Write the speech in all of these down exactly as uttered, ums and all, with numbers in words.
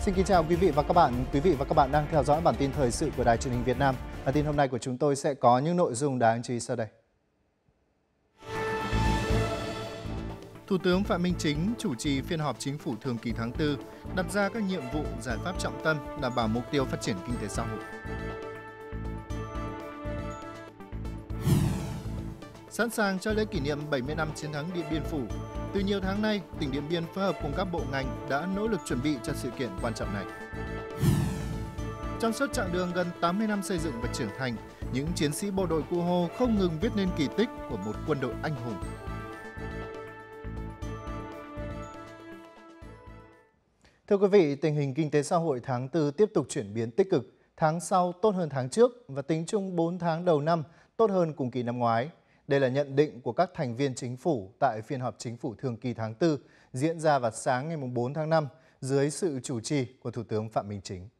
Xin kính chào quý vị và các bạn. Quý vị và các bạn đang theo dõi bản tin thời sự của Đài Truyền hình Việt Nam. Bản tin hôm nay của chúng tôi sẽ có những nội dung đáng chú ý sau đây. Thủ tướng Phạm Minh Chính chủ trì phiên họp Chính phủ thường kỳ tháng tư, đặt ra các nhiệm vụ, giải pháp trọng tâm đảm bảo mục tiêu phát triển kinh tế xã hội. Sẵn sàng cho lễ kỷ niệm bảy mươi năm chiến thắng Điện Biên Phủ, từ nhiều tháng nay, tỉnh Điện Biên phối hợp cùng các bộ ngành đã nỗ lực chuẩn bị cho sự kiện quan trọng này. Trong suốt chặng đường gần tám mươi năm xây dựng và trưởng thành, những chiến sĩ bộ đội Cụ Hồ không ngừng viết nên kỳ tích của một quân đội anh hùng. Thưa quý vị, tình hình kinh tế xã hội tháng tư tiếp tục chuyển biến tích cực, tháng sau tốt hơn tháng trước và tính chung bốn tháng đầu năm tốt hơn cùng kỳ năm ngoái. Đây là nhận định của các thành viên chính phủ tại phiên họp Chính phủ thường kỳ tháng tư diễn ra vào sáng ngày bốn tháng năm dưới sự chủ trì của Thủ tướng Phạm Minh Chính.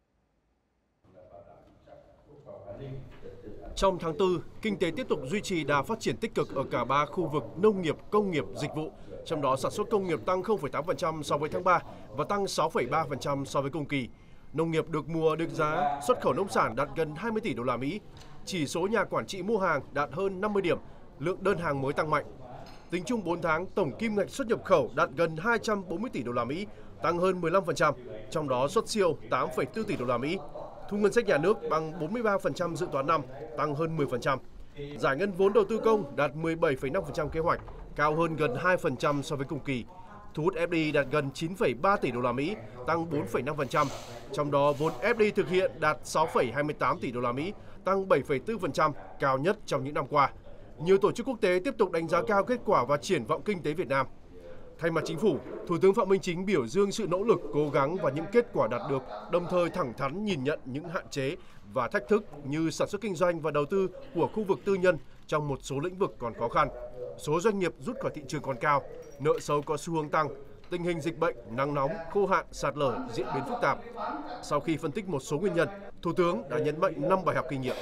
Trong tháng tư, kinh tế tiếp tục duy trì đà phát triển tích cực ở cả ba khu vực nông nghiệp, công nghiệp, dịch vụ. Trong đó sản xuất công nghiệp tăng không phẩy tám phần trăm so với tháng ba và tăng sáu phẩy ba phần trăm so với cùng kỳ. Nông nghiệp được mùa được giá, xuất khẩu nông sản đạt gần hai mươi tỷ đô la Mỹ. Chỉ số nhà quản trị mua hàng đạt hơn năm mươi điểm, lượng đơn hàng mới tăng mạnh. Tính chung bốn tháng, tổng kim ngạch xuất nhập khẩu đạt gần hai trăm bốn mươi tỷ đô la Mỹ, tăng hơn mười lăm phần trăm, trong đó xuất siêu tám phẩy bốn tỷ đô la Mỹ. Thu ngân sách nhà nước bằng bốn mươi ba phần trăm dự toán năm, tăng hơn mười phần trăm. Giải ngân vốn đầu tư công đạt mười bảy phẩy năm phần trăm kế hoạch, cao hơn gần hai phần trăm so với cùng kỳ. Thu hút ép đê i đạt gần chín phẩy ba tỷ đô la Mỹ, tăng bốn phẩy năm phần trăm. Trong đó vốn ép đê i thực hiện đạt sáu phẩy hai mươi tám tỷ đô la Mỹ, tăng bảy phẩy bốn phần trăm, cao nhất trong những năm qua. Nhiều tổ chức quốc tế tiếp tục đánh giá cao kết quả và triển vọng kinh tế Việt Nam. Thay mặt Chính phủ, Thủ tướng Phạm Minh Chính biểu dương sự nỗ lực, cố gắng và những kết quả đạt được, đồng thời thẳng thắn nhìn nhận những hạn chế và thách thức như sản xuất kinh doanh và đầu tư của khu vực tư nhân trong một số lĩnh vực còn khó khăn. Số doanh nghiệp rút khỏi thị trường còn cao, nợ xấu có xu hướng tăng, tình hình dịch bệnh, nắng nóng, khô hạn, sạt lở diễn biến phức tạp. Sau khi phân tích một số nguyên nhân, Thủ tướng đã nhấn mạnh năm bài học kinh nghiệm.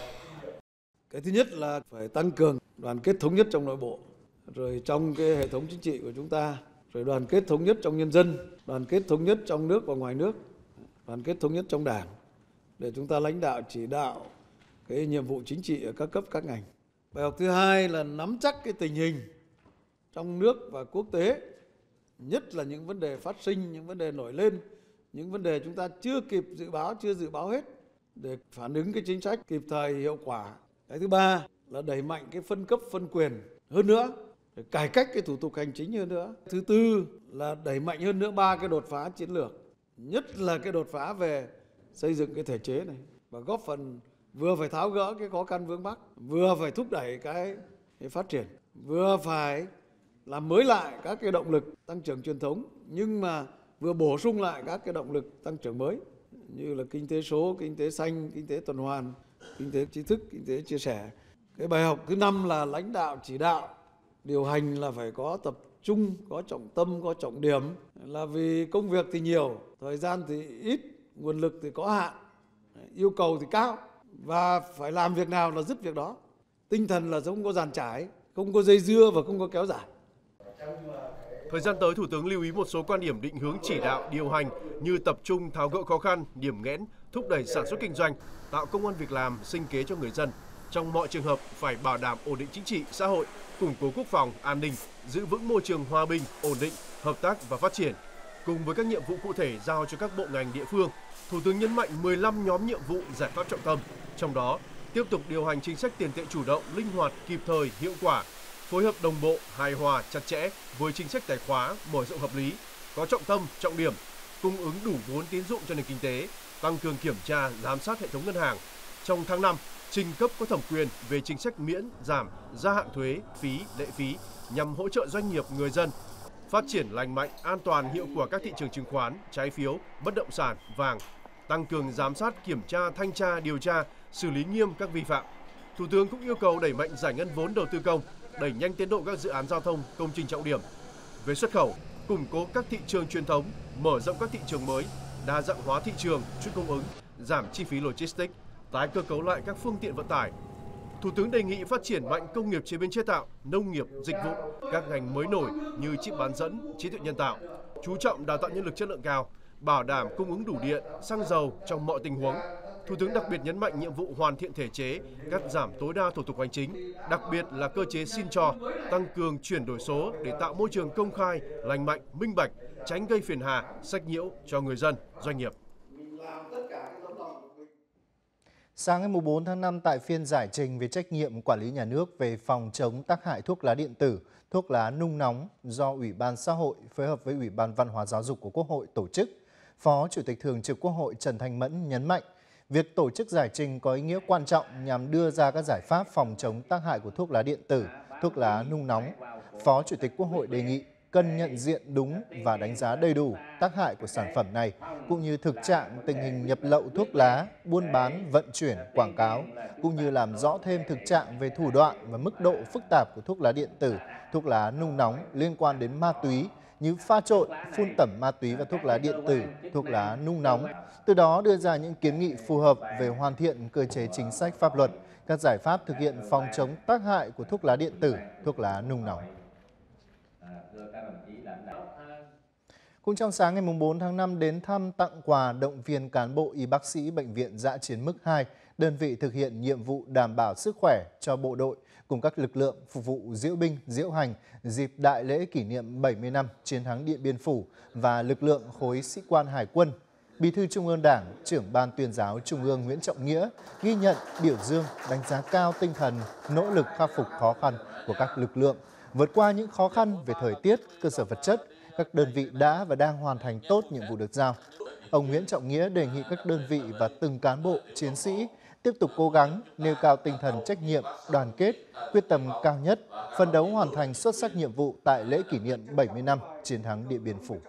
Cái thứ nhất là phải tăng cường đoàn kết thống nhất trong nội bộ, rồi trong cái hệ thống chính trị của chúng ta, rồi đoàn kết thống nhất trong nhân dân, đoàn kết thống nhất trong nước và ngoài nước, đoàn kết thống nhất trong Đảng để chúng ta lãnh đạo chỉ đạo cái nhiệm vụ chính trị ở các cấp các ngành. Bài học thứ hai là nắm chắc cái tình hình trong nước và quốc tế, nhất là những vấn đề phát sinh, những vấn đề nổi lên, những vấn đề chúng ta chưa kịp dự báo, chưa dự báo hết để phản ứng cái chính sách kịp thời hiệu quả. Cái thứ ba là đẩy mạnh cái phân cấp phân quyền hơn nữa, để cải cách cái thủ tục hành chính hơn nữa. Thứ tư là đẩy mạnh hơn nữa ba cái đột phá chiến lược, nhất là cái đột phá về xây dựng cái thể chế này và góp phần vừa phải tháo gỡ cái khó khăn vướng mắc, vừa phải thúc đẩy cái, cái phát triển, vừa phải làm mới lại các cái động lực tăng trưởng truyền thống, nhưng mà vừa bổ sung lại các cái động lực tăng trưởng mới như là kinh tế số, kinh tế xanh, kinh tế tuần hoàn, kinh tế tri thức, kinh tế chia sẻ. Cái bài học thứ năm là lãnh đạo chỉ đạo, điều hành là phải có tập trung, có trọng tâm, có trọng điểm, là vì công việc thì nhiều, thời gian thì ít, nguồn lực thì có hạn, yêu cầu thì cao và phải làm việc nào là dứt việc đó. Tinh thần là không có dàn trải, không có dây dưa và không có kéo dài. Thời gian tới, Thủ tướng lưu ý một số quan điểm định hướng chỉ đạo, điều hành như tập trung tháo gỡ khó khăn, điểm nghẽn, thúc đẩy sản xuất kinh doanh, tạo công ăn việc làm, sinh kế cho người dân. Trong mọi trường hợp phải bảo đảm ổn định chính trị, xã hội, củng cố quốc phòng, an ninh, giữ vững môi trường hòa bình, ổn định, hợp tác và phát triển. Cùng với các nhiệm vụ cụ thể giao cho các bộ ngành địa phương, Thủ tướng nhấn mạnh mười lăm nhóm nhiệm vụ giải pháp trọng tâm, trong đó tiếp tục điều hành chính sách tiền tệ chủ động, linh hoạt, kịp thời, hiệu quả, phối hợp đồng bộ, hài hòa, chặt chẽ với chính sách tài khóa, mở rộng hợp lý, có trọng tâm, trọng điểm, cung ứng đủ vốn tín dụng cho nền kinh tế, tăng cường kiểm tra, giám sát hệ thống ngân hàng. Trong tháng năm, trình cấp có thẩm quyền về chính sách miễn, giảm, gia hạn thuế, phí, lệ phí nhằm hỗ trợ doanh nghiệp, người dân, phát triển lành mạnh, an toàn, hiệu quả các thị trường chứng khoán, trái phiếu, bất động sản, vàng, tăng cường giám sát, kiểm tra, thanh tra, điều tra, xử lý nghiêm các vi phạm. Thủ tướng cũng yêu cầu đẩy mạnh giải ngân vốn đầu tư công, đẩy nhanh tiến độ các dự án giao thông, công trình trọng điểm. Về xuất khẩu, củng cố các thị trường truyền thống, mở rộng các thị trường mới, đa dạng hóa thị trường, chuỗi cung ứng, giảm chi phí logistics, tái cơ cấu lại các phương tiện vận tải. Thủ tướng đề nghị phát triển mạnh công nghiệp chế biến chế tạo, nông nghiệp, dịch vụ, các ngành mới nổi như chip bán dẫn, trí tuệ nhân tạo, chú trọng đào tạo nhân lực chất lượng cao, bảo đảm cung ứng đủ điện, xăng dầu trong mọi tình huống. Thủ tướng đặc biệt nhấn mạnh nhiệm vụ hoàn thiện thể chế, cắt giảm tối đa thủ tục hành chính, đặc biệt là cơ chế xin cho, tăng cường chuyển đổi số để tạo môi trường công khai, lành mạnh, minh bạch, tránh gây phiền hà, sách nhiễu cho người dân, doanh nghiệp. Sáng ngày bốn tháng năm tại phiên giải trình về trách nhiệm quản lý nhà nước về phòng chống tác hại thuốc lá điện tử, thuốc lá nung nóng do Ủy ban Xã hội phối hợp với Ủy ban Văn hóa Giáo dục của Quốc hội tổ chức, Phó Chủ tịch Thường trực Quốc hội Trần Thanh Mẫn nhấn mạnh, việc tổ chức giải trình có ý nghĩa quan trọng nhằm đưa ra các giải pháp phòng chống tác hại của thuốc lá điện tử, thuốc lá nung nóng. Phó Chủ tịch Quốc hội đề nghị cần nhận diện đúng và đánh giá đầy đủ tác hại của sản phẩm này, cũng như thực trạng tình hình nhập lậu thuốc lá, buôn bán, vận chuyển, quảng cáo, cũng như làm rõ thêm thực trạng về thủ đoạn và mức độ phức tạp của thuốc lá điện tử, thuốc lá nung nóng liên quan đến ma túy, như pha trộn, phun tẩm ma túy và thuốc lá điện tử, thuốc lá nung nóng, từ đó đưa ra những kiến nghị phù hợp về hoàn thiện cơ chế chính sách pháp luật, các giải pháp thực hiện phòng chống tác hại của thuốc lá điện tử, thuốc lá nung nóng. Cũng trong sáng ngày bốn tháng năm đến thăm tặng quà động viên cán bộ y bác sĩ Bệnh viện Dã chiến mức hai, đơn vị thực hiện nhiệm vụ đảm bảo sức khỏe cho bộ đội cùng các lực lượng phục vụ diễu binh, diễu hành dịp đại lễ kỷ niệm bảy mươi năm chiến thắng Điện Biên Phủ và lực lượng khối sĩ quan Hải quân. Bí thư Trung ương Đảng, trưởng Ban Tuyên giáo Trung ương Nguyễn Trọng Nghĩa ghi nhận, biểu dương, đánh giá cao tinh thần nỗ lực khắc phục khó khăn của các lực lượng, vượt qua những khó khăn về thời tiết, cơ sở vật chất. Các đơn vị đã và đang hoàn thành tốt nhiệm vụ được giao. Ông Nguyễn Trọng Nghĩa đề nghị các đơn vị và từng cán bộ, chiến sĩ tiếp tục cố gắng, nêu cao tinh thần trách nhiệm, đoàn kết, quyết tâm cao nhất, phấn đấu hoàn thành xuất sắc nhiệm vụ tại lễ kỷ niệm bảy mươi năm chiến thắng Điện Biên Phủ.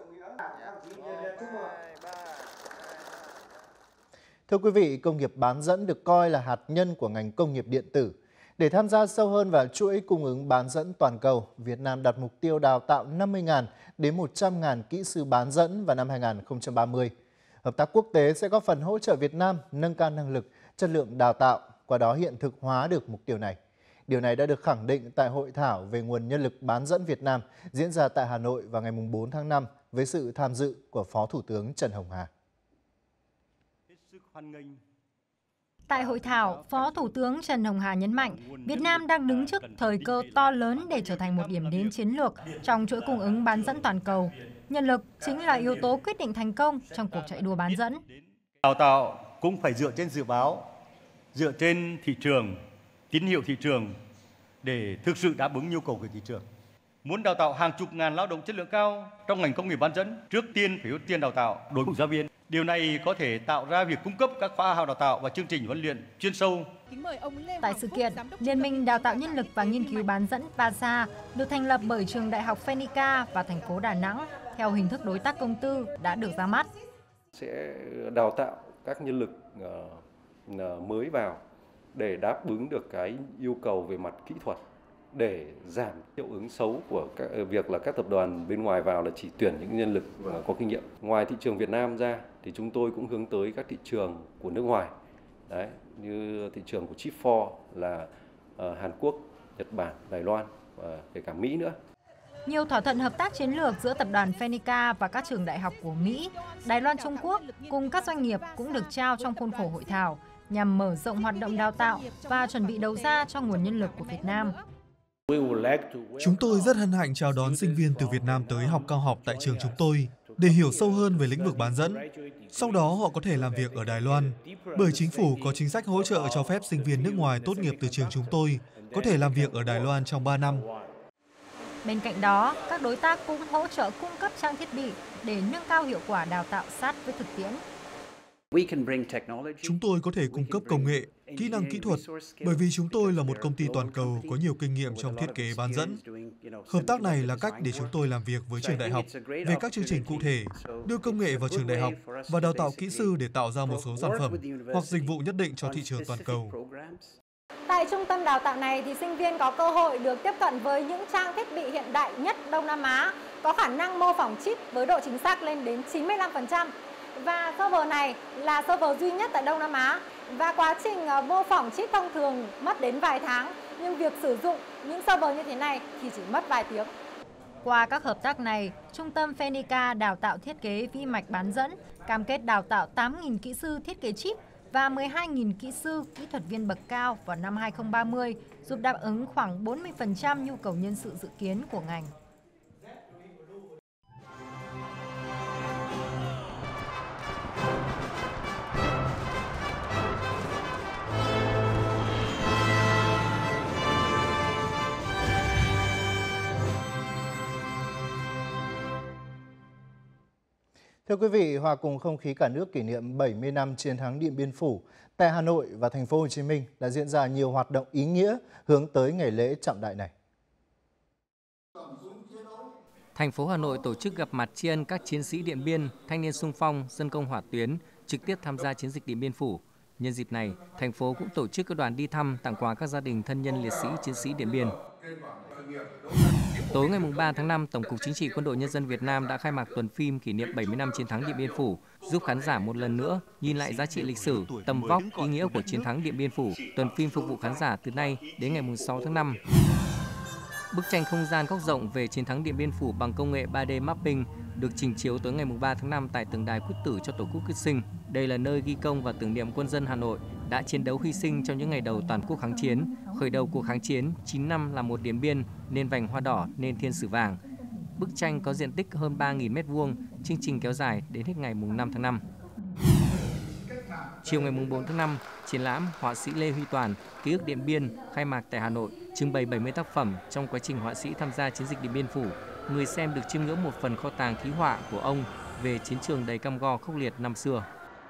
Thưa quý vị, công nghiệp bán dẫn được coi là hạt nhân của ngành công nghiệp điện tử. Để tham gia sâu hơn vào chuỗi cung ứng bán dẫn toàn cầu, Việt Nam đặt mục tiêu đào tạo năm mươi nghìn đến một trăm nghìn kỹ sư bán dẫn vào năm hai nghìn không trăm ba mươi. Hợp tác quốc tế sẽ góp phần hỗ trợ Việt Nam nâng cao năng lực, chất lượng đào tạo, qua đó hiện thực hóa được mục tiêu này. Điều này đã được khẳng định tại hội thảo về nguồn nhân lực bán dẫn Việt Nam diễn ra tại Hà Nội vào ngày bốn tháng năm với sự tham dự của Phó Thủ tướng Trần Hồng Hà. Tại hội thảo, Phó Thủ tướng Trần Hồng Hà nhấn mạnh, Việt Nam đang đứng trước thời cơ to lớn để trở thành một điểm đến chiến lược trong chuỗi cung ứng bán dẫn toàn cầu. Nhân lực chính là yếu tố quyết định thành công trong cuộc chạy đua bán dẫn. Đào tạo cũng phải dựa trên dự báo, dựa trên thị trường, tín hiệu thị trường để thực sự đáp ứng nhu cầu của thị trường. Muốn đào tạo hàng chục ngàn lao động chất lượng cao trong ngành công nghiệp bán dẫn, trước tiên phải ưu tiên đào tạo đội ngũ giáo viên. Điều này có thể tạo ra việc cung cấp các khóa học đào tạo và chương trình huấn luyện chuyên sâu. Tại sự kiện, Liên minh Đào tạo Nhân lực và Nghiên cứu bán dẫn pê a ét a được thành lập bởi trường Đại học Phenica và thành phố Đà Nẵng theo hình thức đối tác công tư đã được ra mắt. Sẽ đào tạo các nhân lực mới vào để đáp ứng được cái yêu cầu về mặt kỹ thuật, để giảm hiệu ứng xấu của các, việc là các tập đoàn bên ngoài vào là chỉ tuyển những nhân lực có kinh nghiệm. Ngoài thị trường Việt Nam ra thì chúng tôi cũng hướng tới các thị trường của nước ngoài. Đấy, như thị trường của Chip bốn là uh, Hàn Quốc, Nhật Bản, Đài Loan và kể cả Mỹ nữa. Nhiều thỏa thuận hợp tác chiến lược giữa tập đoàn Phenica và các trường đại học của Mỹ, Đài Loan, Trung Quốc cùng các doanh nghiệp cũng được trao trong khuôn khổ hội thảo nhằm mở rộng hoạt động đào tạo và chuẩn bị đầu ra cho nguồn nhân lực của Việt Nam. Chúng tôi rất hân hạnh chào đón sinh viên từ Việt Nam tới học cao học tại trường chúng tôi để hiểu sâu hơn về lĩnh vực bán dẫn. Sau đó họ có thể làm việc ở Đài Loan, bởi chính phủ có chính sách hỗ trợ cho phép sinh viên nước ngoài tốt nghiệp từ trường chúng tôi có thể làm việc ở Đài Loan trong ba năm. Bên cạnh đó, các đối tác cũng hỗ trợ cung cấp trang thiết bị để nâng cao hiệu quả đào tạo sát với thực tiễn. Chúng tôi có thể cung cấp công nghệ, kỹ năng kỹ thuật, bởi vì chúng tôi là một công ty toàn cầu có nhiều kinh nghiệm trong thiết kế bán dẫn. Hợp tác này là cách để chúng tôi làm việc với trường đại học về các chương trình cụ thể, đưa công nghệ vào trường đại học và đào tạo kỹ sư để tạo ra một số sản phẩm hoặc dịch vụ nhất định cho thị trường toàn cầu. Tại trung tâm đào tạo này thì sinh viên có cơ hội được tiếp cận với những trang thiết bị hiện đại nhất Đông Nam Á, có khả năng mô phỏng chip với độ chính xác lên đến chín mươi lăm phần trăm. Và server này là server duy nhất tại Đông Nam Á. Và quá trình mô phỏng chip thông thường mất đến vài tháng, nhưng việc sử dụng những server như thế này thì chỉ mất vài tiếng. Qua các hợp tác này, Trung tâm Phenica đào tạo thiết kế vi mạch bán dẫn, cam kết đào tạo tám nghìn kỹ sư thiết kế chip và mười hai nghìn kỹ sư, kỹ thuật viên bậc cao vào năm hai không ba mươi, giúp đáp ứng khoảng bốn mươi phần trăm nhu cầu nhân sự dự kiến của ngành. Thưa quý vị, hòa cùng không khí cả nước kỷ niệm bảy mươi năm chiến thắng Điện Biên Phủ, tại Hà Nội và thành phố Hồ Chí Minh đã diễn ra nhiều hoạt động ý nghĩa hướng tới ngày lễ trọng đại này. Thành phố Hà Nội tổ chức gặp mặt tri ân các chiến sĩ Điện Biên, thanh niên xung phong, dân công hỏa tuyến trực tiếp tham gia chiến dịch Điện Biên Phủ. Nhân dịp này, thành phố cũng tổ chức các đoàn đi thăm, tặng quà các gia đình thân nhân liệt sĩ, chiến sĩ Điện Biên. Tối ngày ba tháng năm, Tổng cục Chính trị Quân đội Nhân dân Việt Nam đã khai mạc tuần phim kỷ niệm bảy mươi năm chiến thắng Điện Biên Phủ, giúp khán giả một lần nữa nhìn lại giá trị lịch sử, tầm vóc, ý nghĩa của chiến thắng Điện Biên Phủ. Tuần phim phục vụ khán giả từ nay đến ngày sáu tháng năm. Bức tranh không gian góc rộng về chiến thắng Điện Biên Phủ bằng công nghệ ba D mapping được trình chiếu tới ngày ba tháng năm tại tượng đài quyết tử cho Tổ quốc quyết sinh. Đây là nơi ghi công và tưởng niệm quân dân Hà Nội đã chiến đấu hy sinh trong những ngày đầu toàn quốc kháng chiến. Khởi đầu cuộc kháng chiến, chín năm là một Điện Biên, nên vành hoa đỏ, nên thiên sử vàng. Bức tranh có diện tích hơn ba nghìn mét vuông, chương trình kéo dài đến hết ngày năm tháng năm. Chiều ngày bốn tháng năm, triển lãm họa sĩ Lê Huy Toàn, Ký ức Điện Biên khai mạc tại Hà Nội, trưng bày bảy mươi tác phẩm trong quá trình họa sĩ tham gia chiến dịch Điện Biên Phủ. Người xem được chiêm ngưỡng một phần kho tàng ký họa của ông về chiến trường đầy cam go khốc liệt năm xưa.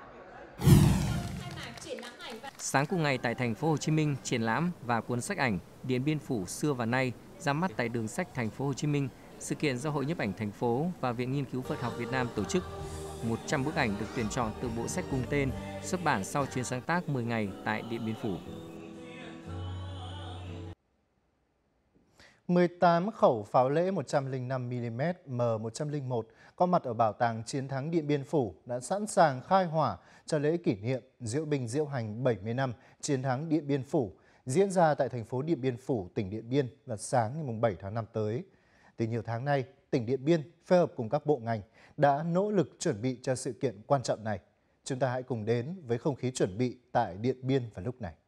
Sáng cùng ngày tại thành phố Hồ Chí Minh, triển lãm và cuốn sách ảnh Điện Biên Phủ xưa và nay ra mắt tại đường sách thành phố Hồ Chí Minh. Sự kiện do Hội Nhiếp ảnh thành phố và Viện Nghiên cứu Phật học Việt Nam tổ chức. một trăm bức ảnh được tuyển chọn từ bộ sách cùng tên, xuất bản sau chuyến sáng tác mười ngày tại Điện Biên Phủ. mười tám khẩu pháo lễ một trăm lẻ năm mi li mét M một trăm lẻ một có mặt ở Bảo tàng Chiến thắng Điện Biên Phủ đã sẵn sàng khai hỏa cho lễ kỷ niệm diễu binh diễu hành bảy mươi năm Chiến thắng Điện Biên Phủ diễn ra tại thành phố Điện Biên Phủ, tỉnh Điện Biên vào sáng ngày bảy tháng năm tới. Từ nhiều tháng nay, tỉnh Điện Biên phối hợp cùng các bộ ngành đã nỗ lực chuẩn bị cho sự kiện quan trọng này. Chúng ta hãy cùng đến với không khí chuẩn bị tại Điện Biên vào lúc này.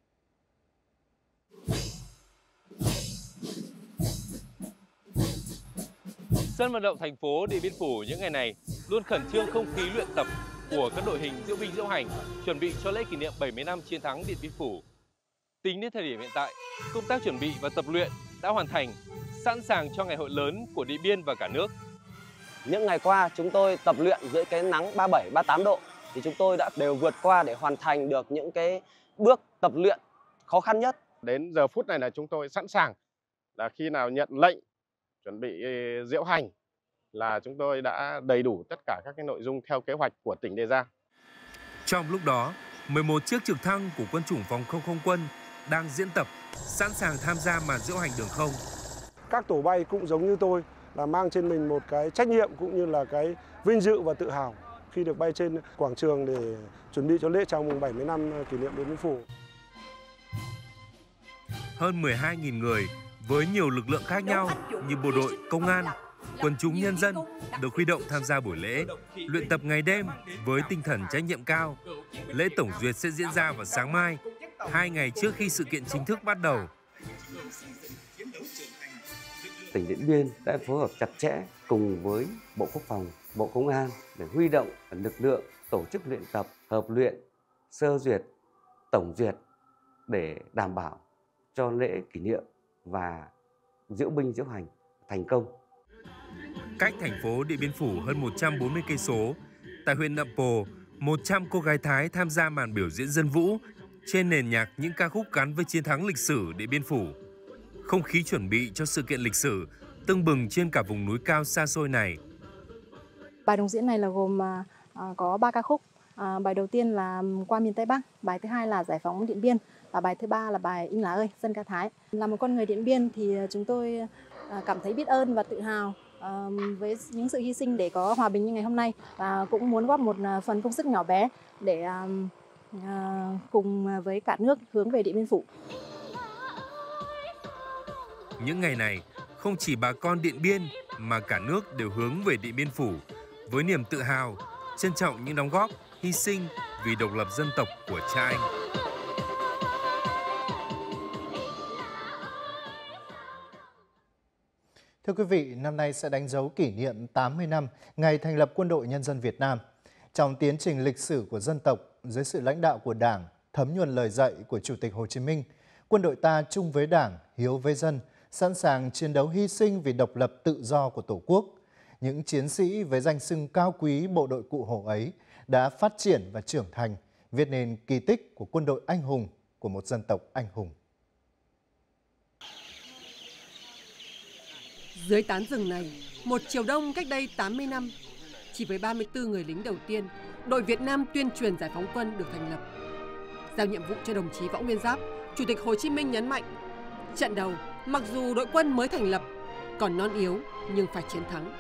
Sân vận động thành phố Điện Biên Phủ những ngày này luôn khẩn trương không khí luyện tập của các đội hình diễu binh diễu hành chuẩn bị cho lễ kỷ niệm bảy mươi năm chiến thắng Điện Biên Phủ. Tính đến thời điểm hiện tại, công tác chuẩn bị và tập luyện đã hoàn thành, sẵn sàng cho ngày hội lớn của Điện Biên và cả nước. Những ngày qua chúng tôi tập luyện dưới cái nắng ba mươi bảy, ba mươi tám độ thì chúng tôi đã đều vượt qua để hoàn thành được những cái bước tập luyện khó khăn nhất. Đến giờ phút này là chúng tôi sẵn sàng, là khi nào nhận lệnh chuẩn bị diễu hành là chúng tôi đã đầy đủ tất cả các cái nội dung theo kế hoạch của tỉnh đề ra. Trong lúc đó, mười một chiếc trực thăng của quân chủng phòng không không quân đang diễn tập, sẵn sàng tham gia màn diễu hành đường không. Các tổ bay cũng giống như tôi là mang trên mình một cái trách nhiệm cũng như là cái vinh dự và tự hào khi được bay trên quảng trường để chuẩn bị cho lễ chào mừng bảy mươi năm kỷ niệm Điện Biên Phủ. Hơn mười hai nghìn người với nhiều lực lượng khác nhau như bộ đội, công an, quần chúng nhân dân được huy động tham gia buổi lễ, luyện tập ngày đêm với tinh thần trách nhiệm cao. Lễ tổng duyệt sẽ diễn ra vào sáng mai, hai ngày trước khi sự kiện chính thức bắt đầu. Tỉnh Điện Biên đã phối hợp chặt chẽ cùng với Bộ Quốc phòng, Bộ Công an để huy động lực lượng tổ chức luyện tập, hợp luyện, sơ duyệt, tổng duyệt để đảm bảo cho lễ kỷ niệm và diễu binh diễu hành thành công. Cách thành phố Điện Biên Phủ hơn một trăm bốn mươi cây số, tại huyện Nậm Pồ, một trăm cô gái Thái tham gia màn biểu diễn dân vũ trên nền nhạc những ca khúc gắn với chiến thắng lịch sử Điện Biên Phủ. Không khí chuẩn bị cho sự kiện lịch sử tưng bừng trên cả vùng núi cao xa xôi này. Bài đồng diễn này là gồm uh, có ba ca khúc. Uh, bài đầu tiên là Qua miền Tây Bắc, bài thứ hai là Giải phóng Điện Biên và bài thứ ba là bài Im Lá ơi, dân ca Thái. Là một con người Điện Biên thì chúng tôi uh, cảm thấy biết ơn và tự hào uh, với những sự hy sinh để có hòa bình như ngày hôm nay, và cũng muốn góp một phần công sức nhỏ bé để uh, uh, cùng với cả nước hướng về Điện Biên Phủ. Những ngày này, không chỉ bà con Điện Biên mà cả nước đều hướng về Điện Biên Phủ với niềm tự hào, trân trọng những đóng góp, hy sinh vì độc lập dân tộc của cha anh. Thưa quý vị, năm nay sẽ đánh dấu kỷ niệm tám mươi năm ngày thành lập Quân đội Nhân dân Việt Nam. Trong tiến trình lịch sử của dân tộc, dưới sự lãnh đạo của Đảng, thấm nhuần lời dạy của Chủ tịch Hồ Chí Minh, quân đội ta chung với Đảng, hiếu với dân, sẵn sàng chiến đấu hy sinh vì độc lập tự do của Tổ quốc. Những chiến sĩ với danh xưng cao quý bộ đội Cụ Hồ ấy đã phát triển và trưởng thành, viết nên kỳ tích của quân đội anh hùng, của một dân tộc anh hùng. Dưới tán rừng này, một chiều đông cách đây tám mươi năm, chỉ với ba mươi tư người lính đầu tiên, đội Việt Nam tuyên truyền giải phóng quân được thành lập. Giao nhiệm vụ cho đồng chí Võ Nguyên Giáp, Chủ tịch Hồ Chí Minh nhấn mạnh, trận đầu, mặc dù đội quân mới thành lập, còn non yếu nhưng phải chiến thắng.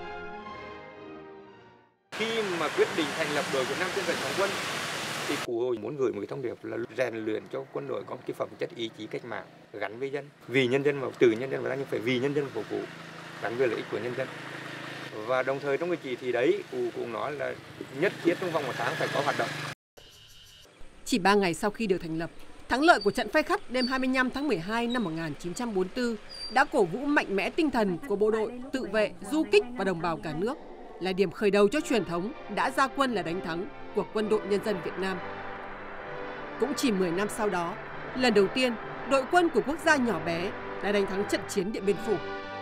Khi mà quyết định thành lập đội Việt Nam tuyên truyền giải phóng quân, thì Cụ Hồ muốn gửi một cái thông điệp là rèn luyện cho quân đội có cái phẩm chất ý chí cách mạng gắn với dân, vì nhân dân mà từ nhân dân và nhưng phải vì nhân dân phục vụ, gắn với lợi ích của nhân dân. Và đồng thời trong cái chỉ thị đấy, Cụ cũng nói là nhất thiết trong vòng một tháng phải có hoạt động. Chỉ ba ngày sau khi được thành lập, thắng lợi của trận Phai Khắt đêm hai mươi lăm tháng mười hai năm một nghìn chín trăm bốn mươi tư đã cổ vũ mạnh mẽ tinh thần của bộ đội tự vệ, du kích và đồng bào cả nước, là điểm khởi đầu cho truyền thống đã ra quân là đánh thắng của Quân đội Nhân dân Việt Nam. Cũng chỉ mười năm sau đó, lần đầu tiên đội quân của quốc gia nhỏ bé đã đánh thắng trận chiến Điện Biên Phủ.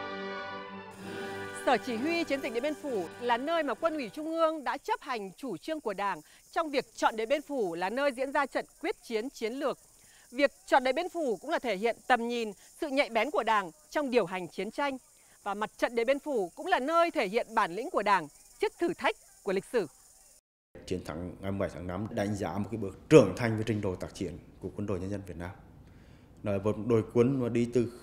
Sở Chỉ huy Chiến dịch Điện Biên Phủ là nơi mà Quân ủy Trung ương đã chấp hành chủ trương của Đảng trong việc chọn Điện Biên Phủ là nơi diễn ra trận quyết chiến chiến lược. Việc chọn Điện Biên Phủ cũng là thể hiện tầm nhìn, sự nhạy bén của Đảng trong điều hành chiến tranh. Và mặt trận Điện Biên Phủ cũng là nơi thể hiện bản lĩnh của Đảng trước thử thách của lịch sử. Chiến thắng ngày mười bảy tháng năm đánh giá một cái bước trưởng thành về trình độ tác chiến của Quân đội Nhân dân Việt Nam. Là một đội quân mà đi từ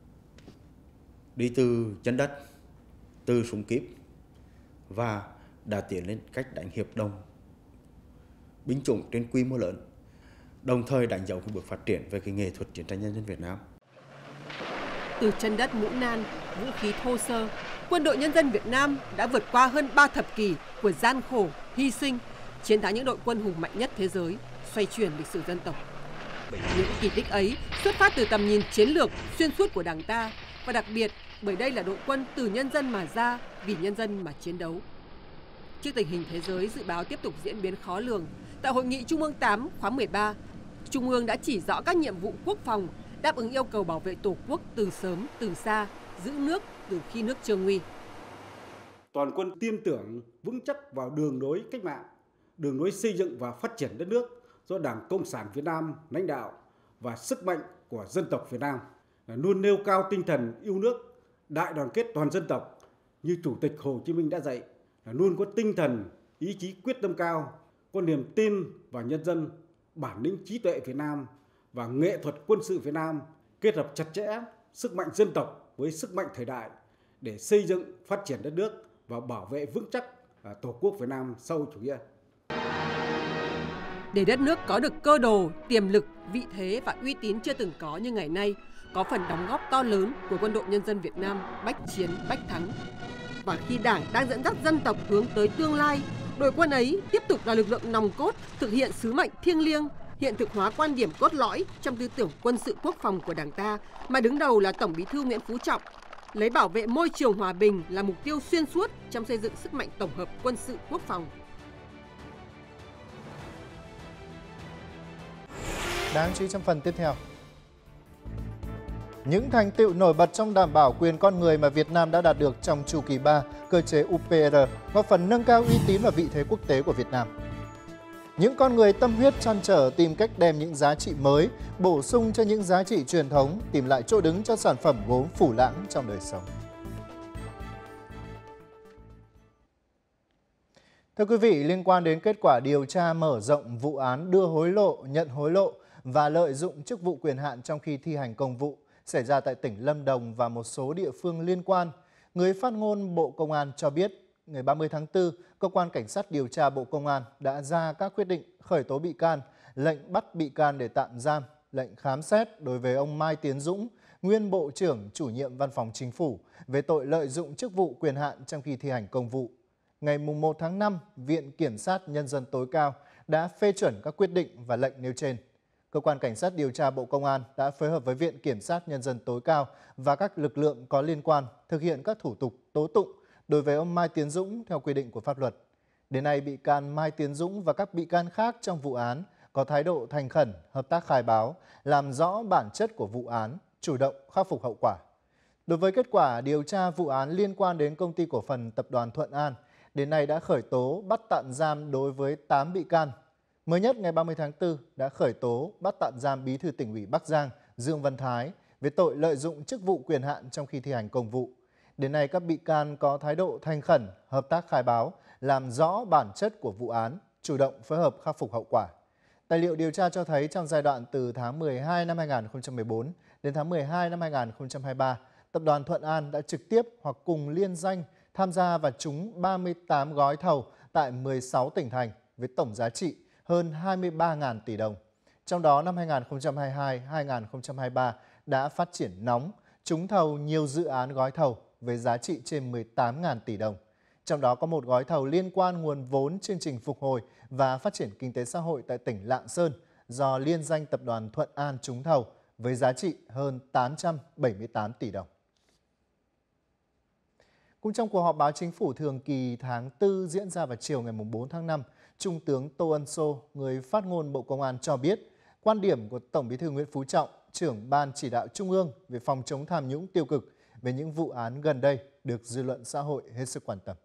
đi từ chân đất, từ súng kíp và đã tiến lên cách đánh hiệp đồng binh chủng trên quy mô lớn, đồng thời đánh dấu cái bước phát triển về cái nghệ thuật chiến tranh nhân dân Việt Nam. Từ chân đất Mũ Nan, vũ khí thô sơ, Quân đội Nhân dân Việt Nam đã vượt qua hơn ba thập kỷ của gian khổ, hy sinh, chiến thắng những đội quân hùng mạnh nhất thế giới, xoay chuyển lịch sử dân tộc. Những kỳ tích ấy xuất phát từ tầm nhìn chiến lược xuyên suốt của Đảng ta, và đặc biệt bởi đây là đội quân từ nhân dân mà ra, vì nhân dân mà chiến đấu. Trước tình hình thế giới dự báo tiếp tục diễn biến khó lường, tại Hội nghị Trung ương tám khóa mười ba, Trung ương đã chỉ rõ các nhiệm vụ quốc phòng đáp ứng yêu cầu bảo vệ Tổ quốc từ sớm, từ xa, giữ nước từ khi nước chưa nguy. Toàn quân tin tưởng vững chắc vào đường lối cách mạng, đường lối xây dựng và phát triển đất nước do Đảng Cộng sản Việt Nam lãnh đạo và sức mạnh của dân tộc Việt Nam, luôn nêu cao tinh thần yêu nước, đại đoàn kết toàn dân tộc như Chủ tịch Hồ Chí Minh đã dạy, là luôn có tinh thần, ý chí quyết tâm cao, có niềm tin vào nhân dân, bản lĩnh trí tuệ Việt Nam và nghệ thuật quân sự Việt Nam, kết hợp chặt chẽ sức mạnh dân tộc với sức mạnh thời đại để xây dựng, phát triển đất nước và bảo vệ vững chắc Tổ quốc Việt Nam sau chủ nghĩa. Để đất nước có được cơ đồ, tiềm lực, vị thế và uy tín chưa từng có như ngày nay, có phần đóng góp to lớn của Quân đội Nhân dân Việt Nam bách chiến bách thắng. Và khi Đảng đang dẫn dắt dân tộc hướng tới tương lai, đội quân ấy tiếp tục là lực lượng nòng cốt thực hiện sứ mệnh thiêng liêng, hiện thực hóa quan điểm cốt lõi trong tư tưởng quân sự quốc phòng của Đảng ta, mà đứng đầu là Tổng Bí thư Nguyễn Phú Trọng, lấy bảo vệ môi trường hòa bình là mục tiêu xuyên suốt trong xây dựng sức mạnh tổng hợp quân sự quốc phòng. Đáng chú ý trong phần tiếp theo. Những thành tựu nổi bật trong đảm bảo quyền con người mà Việt Nam đã đạt được trong chu kỳ ba cơ chế u pê rờ góp phần nâng cao uy tín và vị thế quốc tế của Việt Nam. Những con người tâm huyết trăn trở tìm cách đem những giá trị mới, bổ sung cho những giá trị truyền thống, tìm lại chỗ đứng cho sản phẩm gốm Phủ Lãng trong đời sống. Thưa quý vị, liên quan đến kết quả điều tra mở rộng vụ án đưa hối lộ, nhận hối lộ và lợi dụng chức vụ quyền hạn trong khi thi hành công vụ xảy ra tại tỉnh Lâm Đồng và một số địa phương liên quan, người phát ngôn Bộ Công an cho biết, ngày ba mươi tháng tư, Cơ quan Cảnh sát điều tra Bộ Công an đã ra các quyết định khởi tố bị can, lệnh bắt bị can để tạm giam, lệnh khám xét đối với ông Mai Tiến Dũng nguyên Bộ trưởng chủ nhiệm Văn phòng Chính phủ về tội lợi dụng chức vụ quyền hạn trong khi thi hành công vụ. Ngày một tháng năm, Viện Kiểm sát Nhân dân tối cao đã phê chuẩn các quyết định và lệnh nêu trên. Cơ quan Cảnh sát điều tra Bộ Công an đã phối hợp với Viện Kiểm sát Nhân dân tối cao và các lực lượng có liên quan thực hiện các thủ tục tố tụng đối với ông Mai Tiến Dũng theo quy định của pháp luật. Đến nay, bị can Mai Tiến Dũng và các bị can khác trong vụ án có thái độ thành khẩn, hợp tác khai báo, làm rõ bản chất của vụ án, chủ động khắc phục hậu quả. Đối với kết quả điều tra vụ án liên quan đến Công ty Cổ phần Tập đoàn Thuận An, đến nay đã khởi tố bắt tạm giam đối với tám bị can. Mới nhất ngày ba mươi tháng tư đã khởi tố bắt tạm giam Bí thư Tỉnh ủy Bắc Giang Dương Văn Thái về tội lợi dụng chức vụ quyền hạn trong khi thi hành công vụ. Đến nay các bị can có thái độ thành khẩn, hợp tác khai báo, làm rõ bản chất của vụ án, chủ động phối hợp khắc phục hậu quả. Tài liệu điều tra cho thấy trong giai đoạn từ tháng mười hai năm hai nghìn không trăm mười bốn đến tháng mười hai năm hai nghìn không trăm hai mươi ba, Tập đoàn Thuận An đã trực tiếp hoặc cùng liên danh tham gia và trúng ba mươi tám gói thầu tại mười sáu tỉnh thành với tổng giá trị hơn hai mươi ba nghìn tỷ đồng. Trong đó năm hai nghìn không trăm hai mươi hai đến hai nghìn không trăm hai mươi ba đã phát triển nóng, trúng thầu nhiều dự án gói thầu với giá trị trên mười tám nghìn tỷ đồng. Trong đó có một gói thầu liên quan nguồn vốn chương trình phục hồi và phát triển kinh tế xã hội tại tỉnh Lạng Sơn do liên danh Tập đoàn Thuận An trúng thầu với giá trị hơn tám trăm bảy mươi tám tỷ đồng. Cũng trong cuộc họp báo chính phủ thường kỳ tháng tư diễn ra vào chiều ngày bốn tháng năm, Trung tướng Tô Ân Sô, người phát ngôn Bộ Công an cho biết, quan điểm của Tổng Bí thư Nguyễn Phú Trọng, trưởng Ban Chỉ đạo Trung ương về phòng chống tham nhũng tiêu cực về những vụ án gần đây được dư luận xã hội hết sức quan tâm.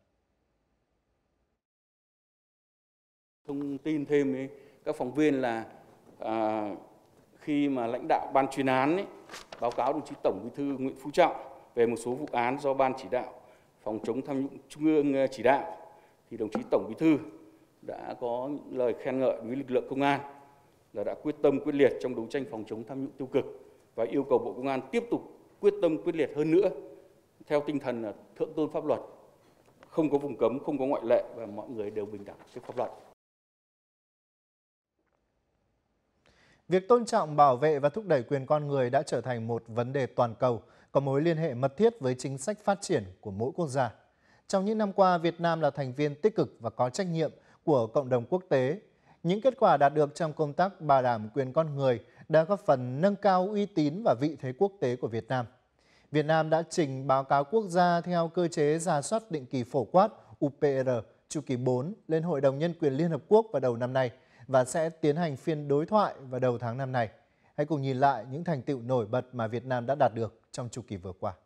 Thông tin thêm với các phóng viên là à, khi mà lãnh đạo Ban chuyên án ấy, báo cáo đồng chí Tổng Bí thư Nguyễn Phú Trọng về một số vụ án do Ban Chỉ đạo phòng chống tham nhũng Trung ương chỉ đạo, thì đồng chí Tổng Bí thư đã có những lời khen ngợi với lực lượng công an là đã quyết tâm quyết liệt trong đấu tranh phòng chống tham nhũng tiêu cực và yêu cầu Bộ Công an tiếp tục quyết tâm quyết liệt hơn nữa theo tinh thần là thượng tôn pháp luật, không có vùng cấm, không có ngoại lệ và mọi người đều bình đẳng trước pháp luật. Việc tôn trọng, bảo vệ và thúc đẩy quyền con người đã trở thành một vấn đề toàn cầu, có mối liên hệ mật thiết với chính sách phát triển của mỗi quốc gia. Trong những năm qua, Việt Nam là thành viên tích cực và có trách nhiệm của cộng đồng quốc tế. Những kết quả đạt được trong công tác bảo đảm quyền con người đã góp phần nâng cao uy tín và vị thế quốc tế của Việt Nam. Việt Nam đã trình báo cáo quốc gia theo cơ chế rà soát định kỳ phổ quát U P R chu kỳ bốn lên Hội đồng Nhân quyền Liên Hợp Quốc vào đầu năm nay và sẽ tiến hành phiên đối thoại vào đầu tháng năm này. Hãy cùng nhìn lại những thành tựu nổi bật mà Việt Nam đã đạt được trong chu kỳ vừa qua.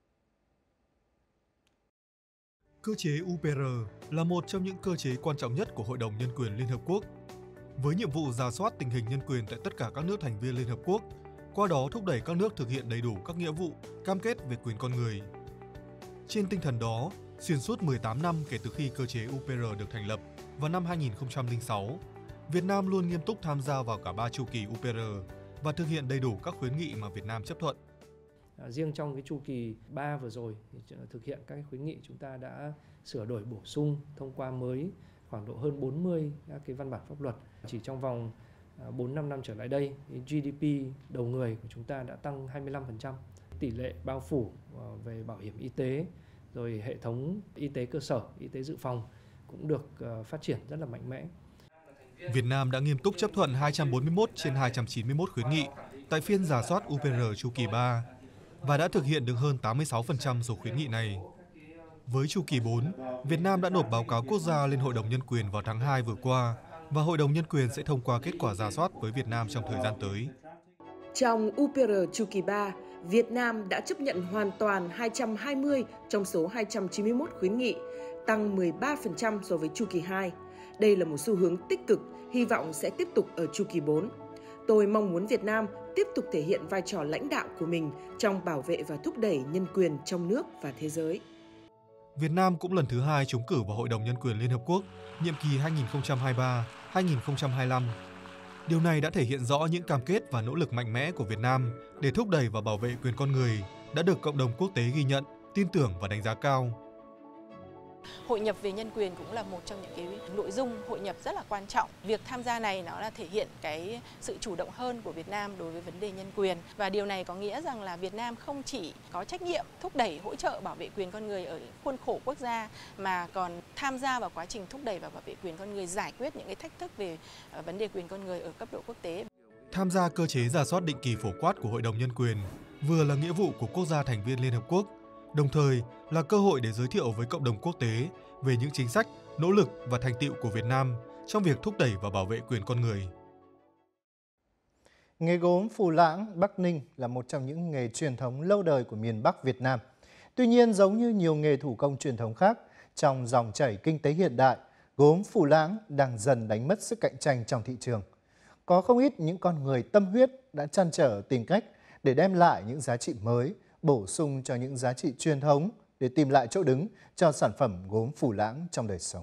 Cơ chế U P R là một trong những cơ chế quan trọng nhất của Hội đồng Nhân quyền Liên Hợp Quốc, với nhiệm vụ rà soát tình hình nhân quyền tại tất cả các nước thành viên Liên Hợp Quốc, qua đó thúc đẩy các nước thực hiện đầy đủ các nghĩa vụ, cam kết về quyền con người. Trên tinh thần đó, xuyên suốt mười tám năm kể từ khi cơ chế U P R được thành lập vào năm hai nghìn không trăm lẻ sáu, Việt Nam luôn nghiêm túc tham gia vào cả ba chu kỳ U P R và thực hiện đầy đủ các khuyến nghị mà Việt Nam chấp thuận. Riêng trong cái chu kỳ ba vừa rồi thì thực hiện các khuyến nghị, chúng ta đã sửa đổi bổ sung, thông qua mới khoảng độ hơn bốn mươi các cái văn bản pháp luật. Chỉ trong vòng bốn năm năm trở lại đây, G D P đầu người của chúng ta đã tăng hai mươi lăm phần trăm. Tỷ lệ bao phủ về bảo hiểm y tế, rồi hệ thống y tế cơ sở, y tế dự phòng cũng được phát triển rất là mạnh mẽ. Việt Nam đã nghiêm túc chấp thuận hai trăm bốn mươi mốt trên hai trăm chín mươi mốt khuyến nghị tại phiên rà soát U P R chu kỳ ba và đã thực hiện được hơn tám mươi sáu phần trăm số khuyến nghị này. Với chu kỳ bốn, Việt Nam đã nộp báo cáo quốc gia lên Hội đồng Nhân quyền vào tháng hai vừa qua và Hội đồng Nhân quyền sẽ thông qua kết quả rà soát với Việt Nam trong thời gian tới. Trong U P R chu kỳ ba, Việt Nam đã chấp nhận hoàn toàn hai trăm hai mươi trong số hai trăm chín mươi mốt khuyến nghị, tăng mười ba phần trăm so với chu kỳ hai. Đây là một xu hướng tích cực, hy vọng sẽ tiếp tục ở chu kỳ bốn. Tôi mong muốn Việt Nam tiếp tục thể hiện vai trò lãnh đạo của mình trong bảo vệ và thúc đẩy nhân quyền trong nước và thế giới. Việt Nam cũng lần thứ hai trúng cử vào Hội đồng Nhân quyền Liên Hợp Quốc, nhiệm kỳ hai nghìn không trăm hai mươi ba đến hai nghìn không trăm hai mươi lăm. Điều này đã thể hiện rõ những cam kết và nỗ lực mạnh mẽ của Việt Nam để thúc đẩy và bảo vệ quyền con người đã được cộng đồng quốc tế ghi nhận, tin tưởng và đánh giá cao. Hội nhập về nhân quyền cũng là một trong những cái nội dung hội nhập rất là quan trọng. Việc tham gia này nó là thể hiện cái sự chủ động hơn của Việt Nam đối với vấn đề nhân quyền. Và điều này có nghĩa rằng là Việt Nam không chỉ có trách nhiệm thúc đẩy hỗ trợ bảo vệ quyền con người ở khuôn khổ quốc gia, mà còn tham gia vào quá trình thúc đẩy và bảo vệ quyền con người, giải quyết những cái thách thức về vấn đề quyền con người ở cấp độ quốc tế. Tham gia cơ chế rà soát định kỳ phổ quát của Hội đồng Nhân quyền vừa là nghĩa vụ của quốc gia thành viên Liên Hợp Quốc, đồng thời là cơ hội để giới thiệu với cộng đồng quốc tế về những chính sách, nỗ lực và thành tựu của Việt Nam trong việc thúc đẩy và bảo vệ quyền con người. Nghề gốm Phù Lãng, Bắc Ninh là một trong những nghề truyền thống lâu đời của miền Bắc Việt Nam. Tuy nhiên, giống như nhiều nghề thủ công truyền thống khác, trong dòng chảy kinh tế hiện đại, gốm Phù Lãng đang dần đánh mất sức cạnh tranh trong thị trường. Có không ít những con người tâm huyết đã trăn trở tìm cách để đem lại những giá trị mới, bổ sung cho những giá trị truyền thống để tìm lại chỗ đứng cho sản phẩm gốm Phù Lãng trong đời sống.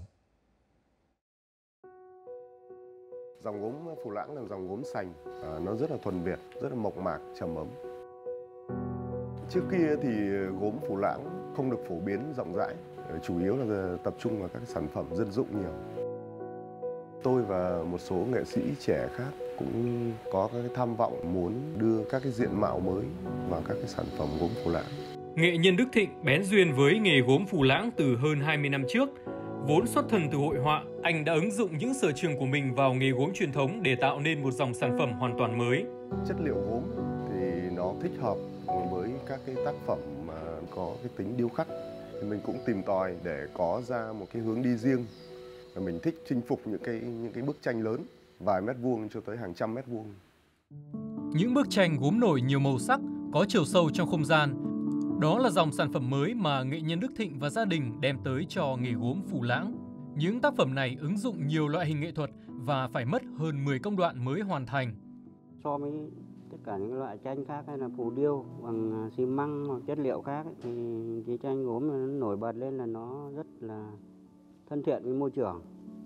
Dòng gốm Phù Lãng là dòng gốm sành, à, nó rất là thuần Việt, rất là mộc mạc, trầm ấm. Trước kia thì gốm Phù Lãng không được phổ biến rộng rãi, chủ yếu là tập trung vào các sản phẩm dân dụng nhiều. Tôi và một số nghệ sĩ trẻ khác cũng có các cái tham vọng muốn đưa các cái diện mạo mới vào các cái sản phẩm gốm Phù Lãng. Nghệ nhân Đức Thịnh bén duyên với nghề gốm Phù Lãng từ hơn hai mươi năm trước. Vốn xuất thân từ hội họa, anh đã ứng dụng những sở trường của mình vào nghề gốm truyền thống để tạo nên một dòng sản phẩm hoàn toàn mới. Chất liệu gốm thì nó thích hợp với các cái tác phẩm mà có cái tính điêu khắc. Thì mình cũng tìm tòi để có ra một cái hướng đi riêng. Mình thích chinh phục những cái những cái bức tranh lớn, vài mét vuông cho tới hàng trăm mét vuông. Những bức tranh gốm nổi nhiều màu sắc, có chiều sâu trong không gian. Đó là dòng sản phẩm mới mà nghệ nhân Đức Thịnh và gia đình đem tới cho nghề gốm Phù Lãng. Những tác phẩm này ứng dụng nhiều loại hình nghệ thuật và phải mất hơn mười công đoạn mới hoàn thành. So với tất cả những loại tranh khác hay là phù điêu bằng xi măng hoặc chất liệu khác ấy, thì cái tranh gốm nó nổi bật lên là nó rất là thân thiện với môi trường.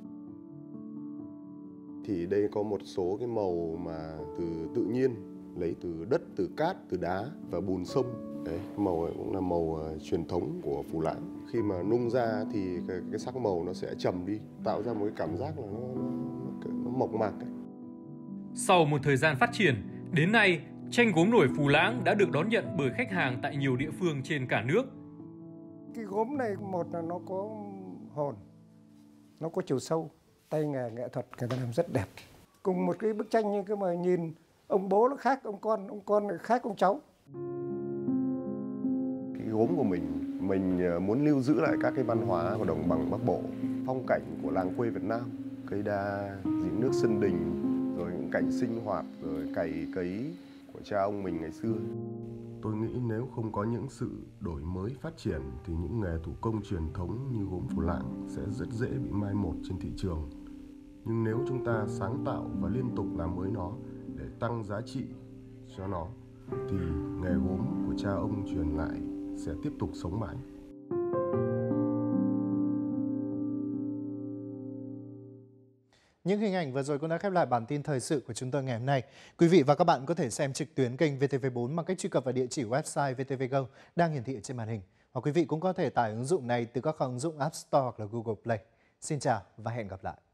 Thì đây có một số cái màu mà từ tự nhiên, lấy từ đất, từ cát, từ đá và bùn sông. Đấy, màu này cũng là màu uh, truyền thống của Phù Lãng. Khi mà nung ra thì cái, cái sắc màu nó sẽ trầm đi, tạo ra một cái cảm giác là nó, nó, nó mộc mạc ấy. Sau một thời gian phát triển, đến nay tranh gốm nổi Phù Lãng đã được đón nhận bởi khách hàng tại nhiều địa phương trên cả nước. Cái gốm này một là nó có hồn, nó có chiều sâu, tay nghề nghệ thuật người ta làm rất đẹp. Cùng một cái bức tranh như cái mà nhìn ông bố nó khác ông con, ông con khác ông cháu. Cái gốm của mình, mình muốn lưu giữ lại các cái văn hóa của đồng bằng Bắc Bộ, phong cảnh của làng quê Việt Nam, cây đa, giếng nước sân đình, rồi những cảnh sinh hoạt, rồi cày cấy của cha ông mình ngày xưa. Tôi nghĩ nếu không có những sự đổi mới phát triển thì những nghề thủ công truyền thống như gốm Phù Lãng sẽ rất dễ bị mai một trên thị trường. Nhưng nếu chúng ta sáng tạo và liên tục làm mới nó để tăng giá trị cho nó thì nghề gốm của cha ông truyền lại sẽ tiếp tục sống mãi. Những hình ảnh vừa rồi cũng đã khép lại bản tin thời sự của chúng tôi ngày hôm nay. Quý vị và các bạn có thể xem trực tuyến kênh vê tê vê bốn bằng cách truy cập vào địa chỉ website vê tê vê go đang hiển thị ở trên màn hình. Hoặc quý vị cũng có thể tải ứng dụng này từ các ứng dụng App Store hoặc là Google Play. Xin chào và hẹn gặp lại.